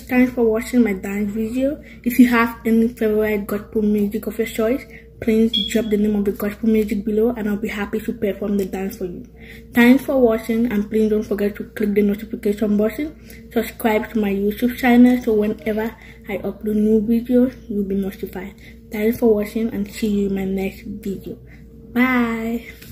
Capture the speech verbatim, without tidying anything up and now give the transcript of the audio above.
Thanks for watching my dance video. If you have any favorite gospel music of your choice, please drop the name of the gospel music below and I'll be happy to perform the dance for you. Thanks for watching, and please don't forget to click the notification button. Subscribe to my YouTube channel so whenever I upload new videos, you'll be notified. Thanks for watching and see you in my next video. Bye.